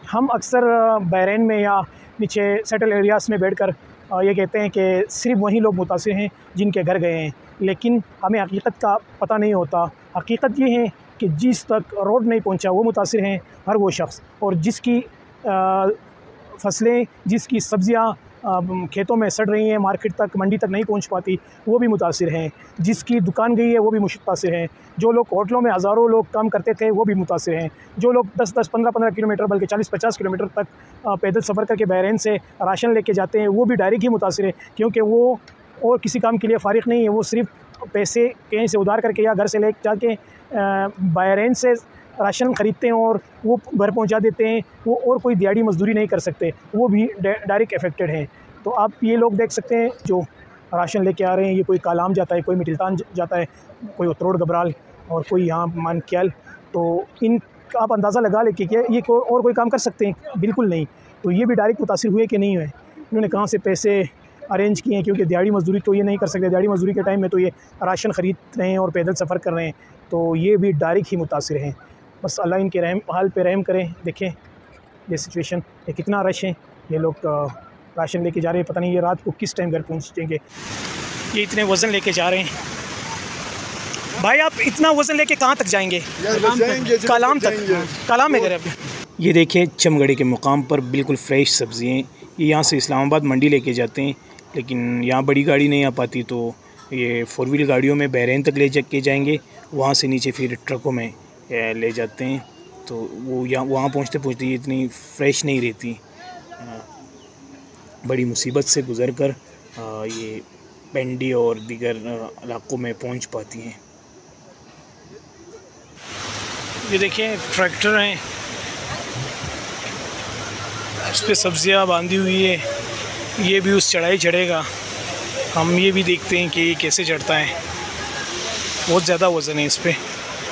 हम अक्सर बहरीन में या नीचे सेटल एरियाज़ में बैठकर ये कहते हैं कि सिर्फ़ वही लोग मुतासिर हैं जिनके घर गए हैं, लेकिन हमें हकीकत का पता नहीं होता। हकीकत ये है कि जिस तक रोड नहीं पहुंचा वो मुतासिर हैं हर वो शख्स, और जिसकी फसलें, जिसकी सब्ज़ियाँ खेतों में सड़ रही हैं, मार्केट तक, मंडी तक नहीं पहुंच पाती, वो भी मुतासिर हैं। जिसकी दुकान गई है वो भी मुतासिर हैं। जो लोग होटलों में हज़ारों लोग काम करते थे वो भी मुतासिर हैं। जो लोग 10-10, 15-15 किलोमीटर बल्कि 40-50 किलोमीटर तक पैदल सफ़र करके बहरीन से राशन लेके जाते हैं, वो भी डायरेक्ट ही मुतासिर हैं, क्योंकि वो और किसी काम के लिए फ़ारिग नहीं है। वो सिर्फ़ पैसे कहीं से उधार करके या घर से ले जाके बहरीन से राशन ख़रीदते हैं और वो घर पहुंचा देते हैं। वो और कोई दिहाड़ी मजदूरी नहीं कर सकते, वो भी डायरेक्ट अफेक्टेड हैं। तो आप ये लोग देख सकते हैं जो राशन लेके आ रहे हैं, ये कोई कालाम जाता है, कोई मिटिलतान जाता है, कोई उतरोड़ गबराल और कोई यहाँ मानक्याल। तो इन आप अंदाज़ा लगा ले कि क्या ये और कोई काम कर सकते हैं? बिल्कुल नहीं। तो ये भी डायरेक्ट मुतासिर हुए कि नहीं हुए, इन्होंने कहाँ से पैसे अरेंज किए हैं, क्योंकि दिहाड़ी मजदूरी तो ये नहीं कर सकते। दिहाड़ी मजदूरी के टाइम में तो ये राशन ख़रीद रहे हैं और पैदल सफ़र कर रहे हैं, तो ये भी डायरेक्ट ही मुतासिर हैं। बस अल्लाह इनके हाल पे रहम करें। देखें ये सिचुएशन, ये कितना रश है। ये लोग राशन लेके जा रहे हैं, पता नहीं ये रात को किस टाइम घर पहुंचेंगे। ये इतने वज़न लेके जा रहे हैं। भाई आप इतना वज़न लेके कहाँ तक जाएंगे? कालाम तक। कालाम में घर है। ये देखिए चमगड़ी के मुकाम पर बिल्कुल फ़्रेश सब्ज़ियाँ। ये यहाँ से इस्लामाबाद मंडी लेके जाते हैं, लेकिन यहाँ बड़ी गाड़ी नहीं आ पाती, तो ये 4 व्हील गाड़ियों में बहरीन तक ले के जाएंगे, वहाँ से नीचे फिर ट्रकों में ले जाते हैं। तो वो यहाँ वहाँ पहुँचते पहुँचते ये इतनी फ़्रेश नहीं रहती। बड़ी मुसीबत से गुज़र कर ये पेंडी और दीगर इलाक़ों में पहुँच पाती हैं। ये देखिए ट्रैक्टर हैं, उस पर सब्ज़ियाँ बांधी हुई है। ये भी उस चढ़ाई चढ़ेगा। हम ये भी देखते हैं कि ये कैसे चढ़ता है। बहुत ज़्यादा वज़न है इस पर।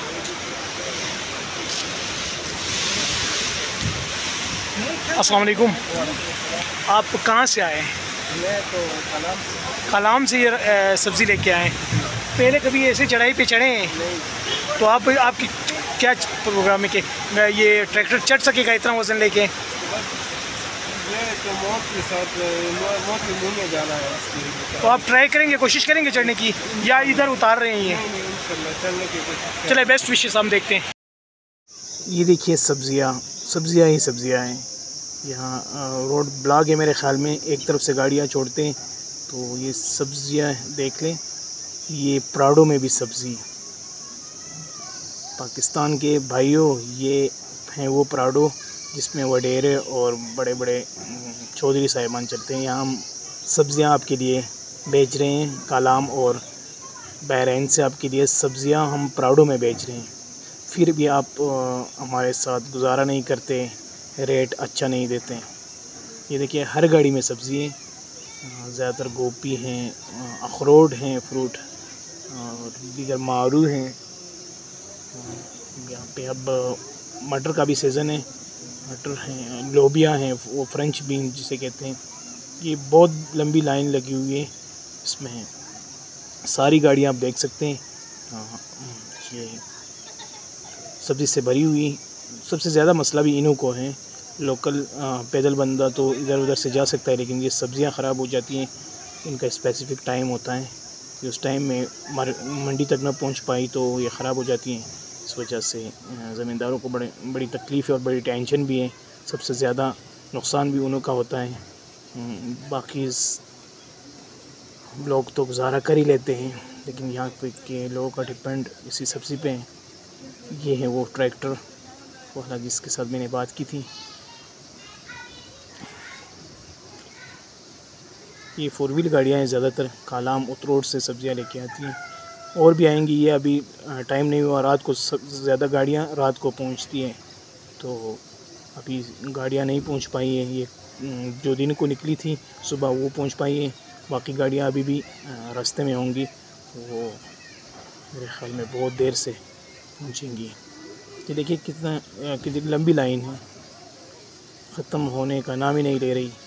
अस्सलाम वालेकुम, आप कहाँ से आए? मैं तो कालाम से ये सब्ज़ी लेके आए। पहले कभी ऐसे चढ़ाई पे चढ़े हैं? नहीं। तो आपकी क्या प्रोग्राम है कि ये ट्रैक्टर चढ़ सकेगा इतना वज़न लेके? तो मौत के साथ मौत के मुँह में जाना है इसकी। तो आप ट्राई करेंगे, कोशिश करेंगे चढ़ने की, या इधर उतार रहे हैं ये? नहीं, चलने की कोशिश। चले बेस्ट विशेस हम देखते हैं। ये देखिए सब्ज़ियाँ ही सब्ज़ियाँ हैं। यहाँ रोड ब्लॉक है मेरे ख़्याल में, एक तरफ से गाड़ियाँ छोड़ते हैं। तो ये सब्ज़ियाँ देख लें, ये प्राडो में भी सब्ज़ी। पाकिस्तान के भाइयों, ये हैं वो प्राडो जिसमें वडेरे और बड़े बड़े चौधरी साहिबान चलते हैं। यहाँ हम सब्ज़ियाँ आपके लिए बेच रहे हैं। कालाम और बहरीन से आपके लिए सब्ज़ियाँ हम प्राडो में बेच रहे हैं। फिर भी आप हमारे साथ गुजारा नहीं करते, रेट अच्छा नहीं देते। ये देखिए हर गाड़ी में सब्ज़ी है। ज़्यादातर गोभी हैं, अखरोट हैं, फ्रूट और दीगर मारू हैं। यहाँ पे अब मटर का भी सीज़न है। मटर हैं, लोबिया हैं, वो फ्रेंच बीन जिसे कहते हैं। ये बहुत लंबी लाइन लगी हुई है इसमें। सारी गाड़ियाँ आप देख सकते हैं, ये सब्ज़ी से भरी हुई। सबसे ज़्यादा मसला भी इन्हों को है। लोकल पैदल बंदा तो इधर उधर से जा सकता है, लेकिन ये सब्ज़ियाँ ख़राब हो जाती हैं। इनका स्पेसिफ़िक टाइम होता है कि उस टाइम में मंडी तक ना पहुंच पाई तो ये ख़राब हो जाती हैं। इस वजह से ज़मींदारों को बड़ी तकलीफ़ है और बड़ी टेंशन भी है। सबसे ज़्यादा नुकसान भी उन्हों का होता है। बाकी लोग तो गुजारा कर ही लेते हैं, लेकिन यहाँ पे के लोगों का डिपेंड इसी सब्ज़ी पे है। ये है वो ट्रैक्टर वाला जिसके साथ मैंने बात की थी। ये 4 व्हील गाड़ियाँ हैं, ज़्यादातर कालाम उतरोड़ से सब्ज़ियाँ लेके आती हैं, और भी आएंगी। ये अभी टाइम नहीं हुआ, रात को ज़्यादा गाड़ियाँ रात को पहुँचती हैं, तो अभी गाड़ियाँ नहीं पहुँच पाई हैं। ये जो दिन को निकली थी सुबह वो पहुँच पाई हैं, बाकी गाड़ियाँ अभी भी रास्ते में होंगी। वो मेरे ख़्याल में बहुत देर से पहुँचेंगी। ये देखिए कितनी लंबी लाइन है, ख़त्म होने का नाम ही नहीं ले रही।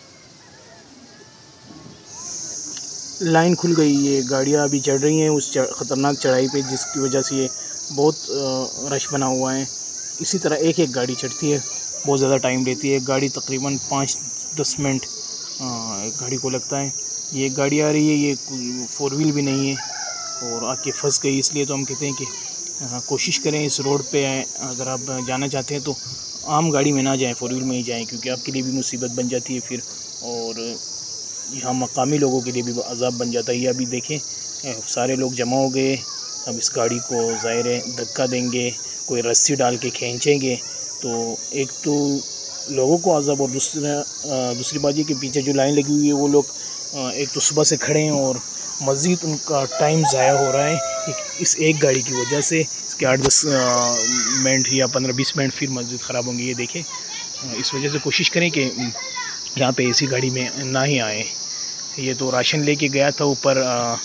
लाइन खुल गई, ये गाड़ियाँ अभी चढ़ रही हैं उस ख़तरनाक चढ़ाई पे, जिसकी वजह से ये बहुत रश बना हुआ है। इसी तरह एक एक गाड़ी चढ़ती है बहुत ज़्यादा टाइम लेती है। गाड़ी तकरीबन 5-10 मिनट एक गाड़ी को लगता है। ये गाड़ी आ रही है, ये 4 व्हील भी नहीं है और आके फंस गई। इसलिए तो हम कहते हैं कि कोशिश करें इस रोड पे अगर आप जाना चाहते हैं तो आम गाड़ी में ना जाएं, 4 व्हील में ही जाएं, क्योंकि आपके लिए भी मुसीबत बन जाती है फिर, और यहाँ मकामी लोगों के लिए भी अज़ाब बन जाता है। ये अभी देखें सारे लोग जमा हो गए, अब इस गाड़ी को ज़ाहिर है धक्का देंगे, कोई रस्सी डाल के खींचेंगे, तो एक तो लोगों को अज़ाब, और दूसरी बात ये कि पीछे जो लाइन लगी हुई है वो लोग एक तो सुबह से खड़े हैं और मज़ीद उनका टाइम ज़ाया हो रहा है इस एक गाड़ी की वजह से। इसके 8-10 मिनट या 15-20 मिनट फिर मस्जिद ख़राब होंगी। ये देखें, इस वजह से कोशिश करें कि यहाँ पे ऐसी गाड़ी में ना ही आए। ये तो राशन लेके गया था ऊपर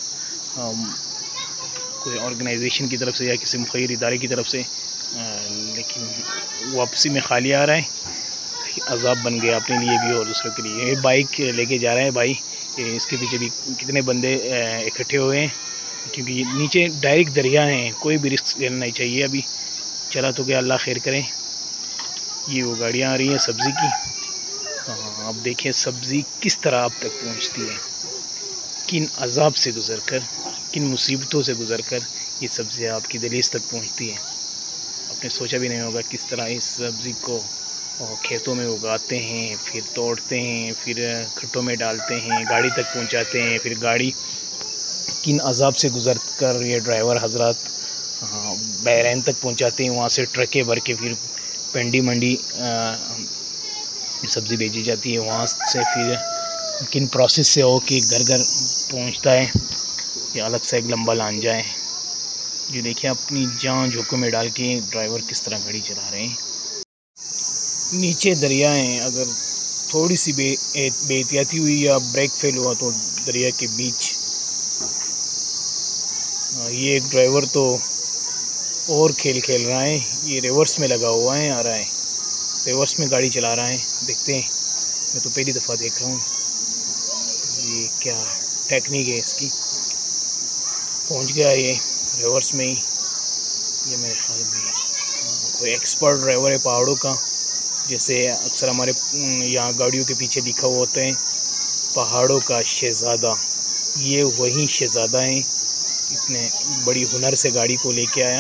कोई ऑर्गेनाइजेशन की तरफ से या किसी मुखैर इदारे की तरफ से, लेकिन वापसी में खाली आ रहा है। अज़ाब बन गया अपने लिए भी और दूसरों के लिए। ये बाइक लेके जा रहा है भाई, इसके पीछे भी कितने बंदे इकट्ठे हुए हैं, क्योंकि नीचे डायरेक्ट दरिया हैं, कोई भी रिस्क लेना नहीं चाहिए। अभी चला तो क्या, अल्लाह खैर करें। ये वो गाड़ियाँ आ रही हैं सब्ज़ी की। अब देखें सब्ज़ी किस तरह आप तक पहुंचती है, किन अज़ाब से गुज़र कर, किन मुसीबतों से गुज़र कर ये सब्ज़ी आपकी दहलीज तक पहुंचती है। आपने सोचा भी नहीं होगा किस तरह इस सब्ज़ी को खेतों में उगाते हैं, फिर तोड़ते हैं, फिर खट्टों में डालते हैं, गाड़ी तक पहुंचाते हैं, फिर गाड़ी किन अज़ाब से गुज़र कर ये ड्राइवर हजरात बहरैन तक पहुंचाते हैं। वहाँ से ट्रकें भर के फिर पिंडी मंडी सब्ज़ी भेजी जाती है, वहाँ से फिर किन प्रोसेस से हो कि घर घर पहुँचता है, ये अलग से एक लंबा लांझा है। ये देखिए अपनी जान झोंकों में डाल के ड्राइवर किस तरह गाड़ी चला रहे हैं। नीचे दरिया हैं, अगर थोड़ी सी बेहतियाती हुई या ब्रेक फेल हुआ तो दरिया के बीच। ये एक ड्राइवर तो और खेल खेल रहा है, ये रिवर्स में लगा हुआ है, आ रहा है रिवर्स में गाड़ी चला रहा है। देखते हैं, मैं तो पहली दफ़ा देख रहा हूँ ये क्या टेक्निक है इसकी। पहुँच गया ये रिवर्स में ही, ये मेरे ख्याल में कोई एक्सपर्ट ड्राइवर है पहाड़ों का, जैसे अक्सर हमारे यहाँ गाड़ियों के पीछे लिखा हुआ होता है पहाड़ों का शहज़ादा। ये वही शहज़ादा है, इतने बड़ी हुनर से गाड़ी को लेके आया,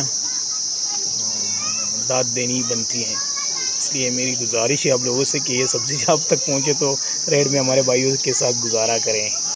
दाद देनी बनती है। इसलिए मेरी गुजारिश है आप लोगों से कि ये सब्ज़ी आप तक पहुँचे तो रेड में हमारे भाइयों के साथ गुजारा करें।